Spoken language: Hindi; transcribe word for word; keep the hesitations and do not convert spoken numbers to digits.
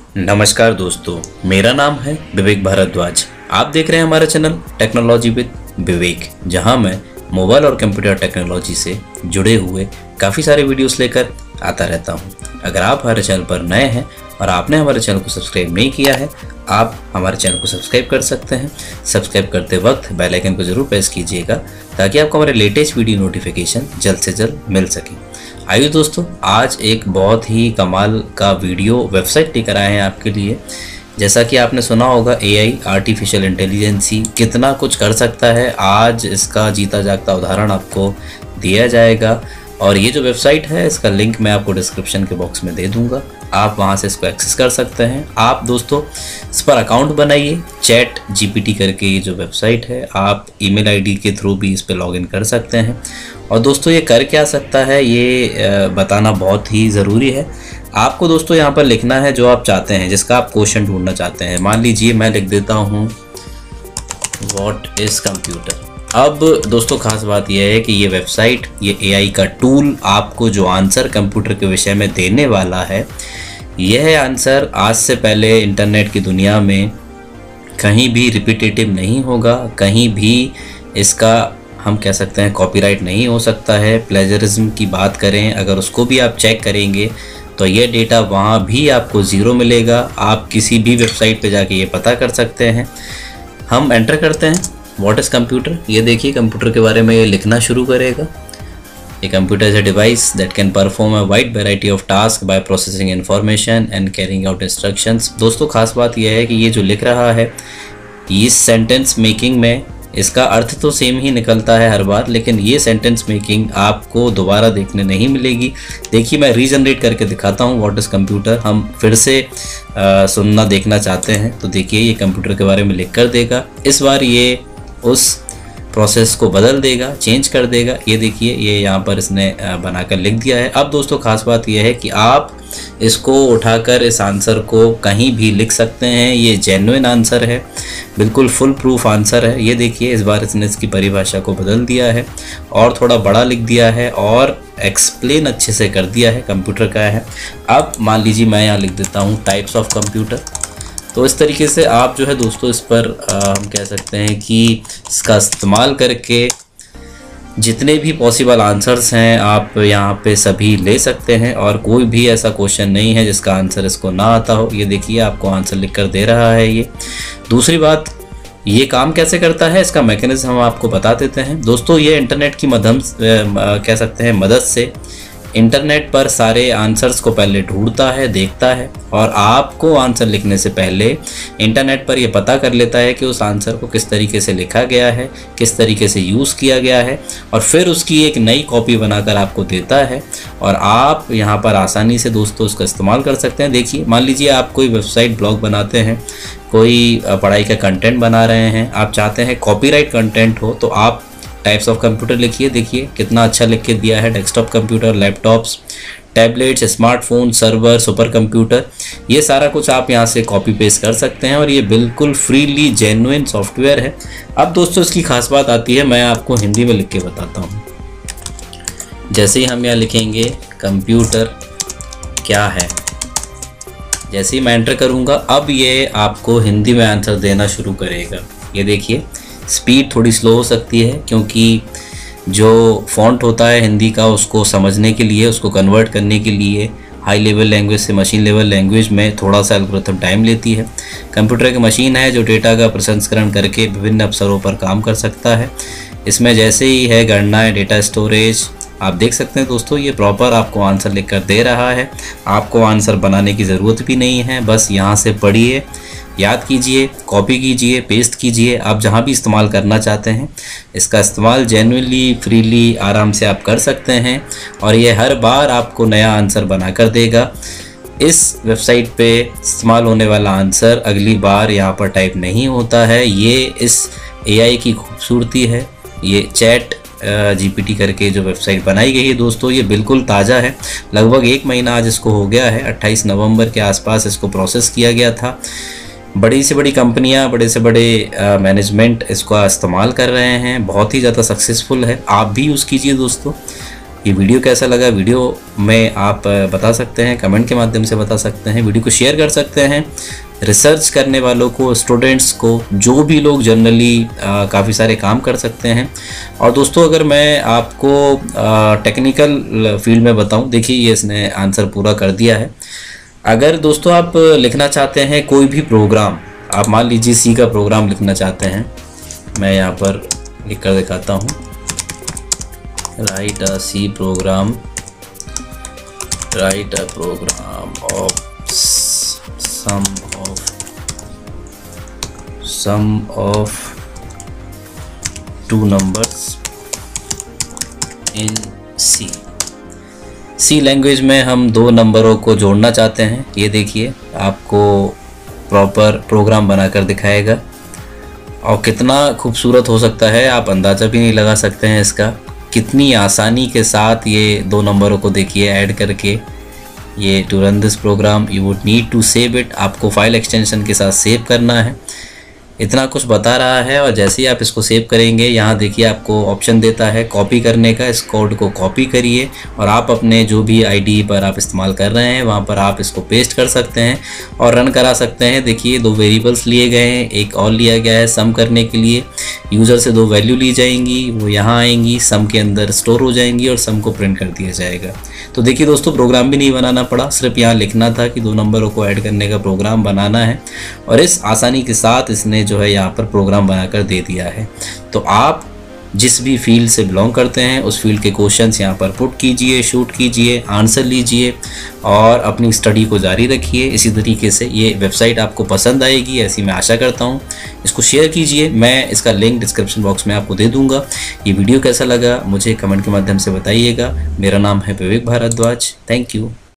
नमस्कार दोस्तों, मेरा नाम है विवेक भारद्वाज। आप देख रहे हैं हमारा चैनल टेक्नोलॉजी विद विवेक, जहां मैं मोबाइल और कंप्यूटर टेक्नोलॉजी से जुड़े हुए काफ़ी सारे वीडियोस लेकर आता रहता हूं। अगर आप हमारे चैनल पर नए हैं और आपने हमारे चैनल को सब्सक्राइब नहीं किया है, आप हमारे चैनल को सब्सक्राइब कर सकते हैं। सब्सक्राइब करते वक्त बेल आइकन को ज़रूर प्रेस कीजिएगा ताकि आपको हमारे लेटेस्ट वीडियो नोटिफिकेशन जल्द से जल्द मिल सके। आइए दोस्तों, आज एक बहुत ही कमाल का वीडियो वेबसाइट लेकर आए हैं आपके लिए। जैसा कि आपने सुना होगा, एआई आर्टिफिशियल इंटेलिजेंसी कितना कुछ कर सकता है, आज इसका जीता जागता उदाहरण आपको दिया जाएगा। और ये जो वेबसाइट है, इसका लिंक मैं आपको डिस्क्रिप्शन के बॉक्स में दे दूंगा, आप वहां से इसको एक्सेस कर सकते हैं। आप दोस्तों इस पर अकाउंट बनाइए, चैट जीपीटी करके ये जो वेबसाइट है, आप ईमेल आईडी के थ्रू भी इस पर लॉगिन कर सकते हैं। और दोस्तों ये कर क्या सकता है, ये बताना बहुत ही ज़रूरी है। आपको दोस्तों यहाँ पर लिखना है जो आप चाहते हैं, जिसका आप क्वेश्चन ढूंढना चाहते हैं। मान लीजिए मैं लिख देता हूँ व्हाट इज़ कंप्यूटर। अब दोस्तों खास बात यह है कि ये वेबसाइट, ये एआई का टूल आपको जो आंसर कंप्यूटर के विषय में देने वाला है, यह आंसर आज से पहले इंटरनेट की दुनिया में कहीं भी रिपीटेटिव नहीं होगा, कहीं भी इसका हम कह सकते हैं कॉपीराइट नहीं हो सकता है। प्लेजरिज्म की बात करें, अगर उसको भी आप चेक करेंगे तो ये डेटा वहाँ भी आपको ज़ीरो मिलेगा। आप किसी भी वेबसाइट पे जाके ये पता कर सकते हैं। हम एंटर करते हैं व्हाट इज़ कंप्यूटर। ये देखिए कंप्यूटर के बारे में ये लिखना शुरू करेगा। A computer is a device that can perform a wide variety of tasks by processing information and carrying out instructions। दोस्तों खास बात यह है कि ये जो लिख रहा है, इस सेंटेंस मेकिंग में इसका अर्थ तो सेम ही निकलता है हर बार, लेकिन ये सेंटेंस मेकिंग आपको दोबारा देखने नहीं मिलेगी। देखिए मैं रीजनरेट करके दिखाता हूँ व्हाट इज़ कंप्यूटर। हम फिर से आ, सुनना देखना चाहते हैं तो देखिए ये कंप्यूटर के बारे में लिख कर देगा। इस बार ये उस प्रोसेस को बदल देगा, चेंज कर देगा। ये देखिए ये यहाँ पर इसने बनाकर लिख दिया है। अब दोस्तों खास बात यह है कि आप इसको उठाकर इस आंसर को कहीं भी लिख सकते हैं। ये जेन्युइन आंसर है, बिल्कुल फुल प्रूफ आंसर है। ये देखिए इस बार इसने इसकी परिभाषा को बदल दिया है और थोड़ा बड़ा लिख दिया है और एक्सप्लेन अच्छे से कर दिया है कंप्यूटर का है। अब मान लीजिए मैं यहाँ लिख देता हूँ टाइप्स ऑफ कंप्यूटर। तो इस तरीके से आप जो है दोस्तों इस पर आ, हम कह सकते हैं कि इसका इस्तेमाल करके जितने भी पॉसिबल आंसर्स हैं आप यहाँ पे सभी ले सकते हैं और कोई भी ऐसा क्वेश्चन नहीं है जिसका आंसर इसको ना आता हो। ये देखिए आपको आंसर लिख कर दे रहा है ये। दूसरी बात, ये काम कैसे करता है, इसका मैकेनिज्म हम आपको बता देते हैं। दोस्तों ये इंटरनेट की मदद कह सकते हैं मदद से इंटरनेट पर सारे आंसर्स को पहले ढूंढता है, देखता है और आपको आंसर लिखने से पहले इंटरनेट पर यह पता कर लेता है कि उस आंसर को किस तरीके से लिखा गया है, किस तरीके से यूज़ किया गया है और फिर उसकी एक नई कॉपी बनाकर आपको देता है और आप यहाँ पर आसानी से दोस्तों उसका इस्तेमाल कर सकते हैं। देखिए मान लीजिए आप कोई वेबसाइट ब्लॉग बनाते हैं, कोई पढ़ाई का कंटेंट बना रहे हैं, आप चाहते हैं कॉपीराइट कंटेंट हो, तो आप टाइप्स ऑफ कंप्यूटर लिखिए। देखिए कितना अच्छा लिख के दिया है। Desktop computer, laptops, tablets, smartphone, server, super computer, ये सारा कुछ आप यहाँ से कॉपी पेस्ट कर सकते हैं और ये बिल्कुल फ्रीली जेन्युइन सॉफ्टवेयर है। अब दोस्तों इसकी खास बात आती है, मैं आपको हिंदी में लिख के बताता हूँ। जैसे ही हम यहाँ लिखेंगे कंप्यूटर क्या है, जैसे ही मैं एंटर करूँगा, अब ये आपको हिंदी में आंसर देना शुरू करेगा। ये देखिए स्पीड थोड़ी स्लो हो सकती है क्योंकि जो फॉन्ट होता है हिंदी का, उसको समझने के लिए, उसको कन्वर्ट करने के लिए हाई लेवल लैंग्वेज से मशीन लेवल लैंग्वेज में थोड़ा सा एल्गोरिथम टाइम लेती है। कंप्यूटर एक मशीन है जो डेटा का प्रसंस्करण करके विभिन्न अवसरों पर काम कर सकता है। इसमें जैसे ही है गणना, डेटा स्टोरेज, आप देख सकते हैं दोस्तों ये प्रॉपर आपको आंसर लिख कर दे रहा है। आपको आंसर बनाने की ज़रूरत भी नहीं है, बस यहाँ से पढ़िए, याद कीजिए, कॉपी कीजिए, पेस्ट कीजिए। आप जहाँ भी इस्तेमाल करना चाहते हैं इसका इस्तेमाल जेन्युइनली फ्रीली आराम से आप कर सकते हैं और ये हर बार आपको नया आंसर बना कर देगा। इस वेबसाइट पे इस्तेमाल होने वाला आंसर अगली बार यहाँ पर टाइप नहीं होता है। ये इस एआई की खूबसूरती है। ये चैट जीपीटी करके जो वेबसाइट बनाई गई है दोस्तों, ये बिल्कुल ताज़ा है। लगभग एक महीना आज इसको हो गया है। अट्ठाईस नवंबर के आसपास इसको प्रोसेस किया गया था। बड़ी से बड़ी कंपनियां, बड़े से बड़े मैनेजमेंट इसका इस्तेमाल कर रहे हैं। बहुत ही ज़्यादा सक्सेसफुल है। आप भी यूज़ कीजिए दोस्तों। ये वीडियो कैसा लगा, वीडियो में आप बता सकते हैं, कमेंट के माध्यम से बता सकते हैं, वीडियो को शेयर कर सकते हैं रिसर्च करने वालों को, स्टूडेंट्स को, जो भी लोग जनरली काफ़ी सारे काम कर सकते हैं। और दोस्तों अगर मैं आपको टेक्निकल फील्ड में बताऊं, देखिए ये इसने आंसर पूरा कर दिया है। अगर दोस्तों आप लिखना चाहते हैं कोई भी प्रोग्राम, आप मान लीजिए सी का प्रोग्राम लिखना चाहते हैं, मैं यहाँ पर लिख कर दिखाता हूँ, write a C program, write a program of sum of sum of two numbers in C. C language में हम दो नंबरों को जोड़ना चाहते हैं। ये देखिए आपको प्रॉपर प्रोग्राम बनाकर दिखाएगा और कितना खूबसूरत हो सकता है, आप अंदाज़ा भी नहीं लगा सकते हैं इसका। कितनी आसानी के साथ ये दो नंबरों को देखिए ऐड करके, ये to run this program you would need to save it, आपको फाइल एक्सटेंशन के साथ सेव करना है। इतना कुछ बता रहा है और जैसे ही आप इसको सेव करेंगे, यहाँ देखिए आपको ऑप्शन देता है कॉपी करने का। इस कोड को कॉपी करिए और आप अपने जो भी आईडी पर आप इस्तेमाल कर रहे हैं वहाँ पर आप इसको पेस्ट कर सकते हैं और रन करा सकते हैं। देखिए दो वेरिएबल्स लिए गए हैं, एक और लिया गया है सम करने के लिए। यूज़र से दो वैल्यू ली जाएंगी, वो यहाँ आएंगी, सम के अंदर स्टोर हो जाएंगी और सम को प्रिंट कर दिया जाएगा। तो देखिए दोस्तों प्रोग्राम भी नहीं बनाना पड़ा, सिर्फ यहाँ लिखना था कि दो नंबरों को ऐड करने का प्रोग्राम बनाना है और इस आसानी के साथ इसने जो है यहाँ पर प्रोग्राम बनाकर दे दिया है। तो आप जिस भी फील्ड से बिलोंग करते हैं उस फील्ड के क्वेश्चंस यहाँ पर पुट कीजिए, शूट कीजिए, आंसर लीजिए और अपनी स्टडी को जारी रखिए। इसी तरीके से ये वेबसाइट आपको पसंद आएगी, ऐसी मैं आशा करता हूँ। इसको शेयर कीजिए, मैं इसका लिंक डिस्क्रिप्शन बॉक्स में आपको दे दूँगा। ये वीडियो कैसा लगा मुझे कमेंट के माध्यम से बताइएगा। मेरा नाम है विवेक भारद्वाज। Thank you.